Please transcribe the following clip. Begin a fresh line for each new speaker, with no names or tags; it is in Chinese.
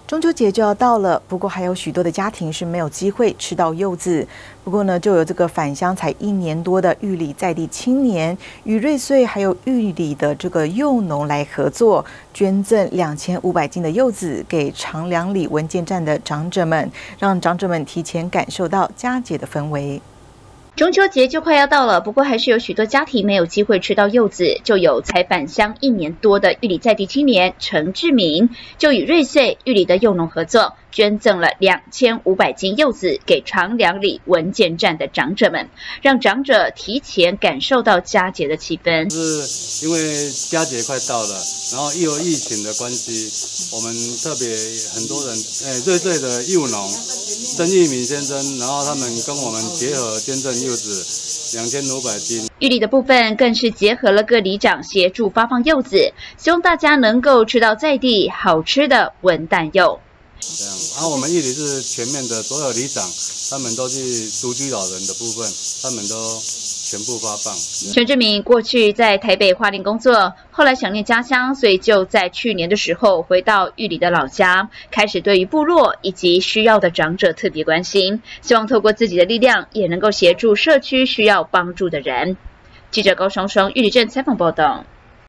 中秋节就要到了，不过还有许多的家庭是没有机会吃到柚子。不过呢，就有这个返乡才1年多的玉里在地青年，与瑞穗还有玉里的这个柚农来合作，捐赠2500斤的柚子给长良里文件站的长者们，让长者们提前感受到佳节的氛围。
中秋节就快要到了，不过还是有许多家庭没有机会吃到柚子。就有才返乡1年多的玉里在地青年陈志明，就与瑞穗玉里的柚农合作，捐赠了2500斤柚子给长良里文件站的长者们，让长者提前感受到佳节的气氛。
是因为佳节快到了，然后又有疫情的关系，我们特别很多人，瑞穗的柚农曾义敏先生，然后他们跟我们结合捐赠柚子2500斤。
玉里的部分更是结合了各里长协助发放柚子，希望大家能够吃到在地好吃的文旦柚。
这样，然后我们玉里是全面的，所有里长他们都是独居老人的部分，他们都全部发放。
陈志明过去在台北花莲工作，后来想念家乡，所以就在去年的时候回到玉里的老家，开始对于部落以及需要的长者特别关心，希望透过自己的力量，也能够协助社区需要帮助的人。记者高双双玉里镇采访报道。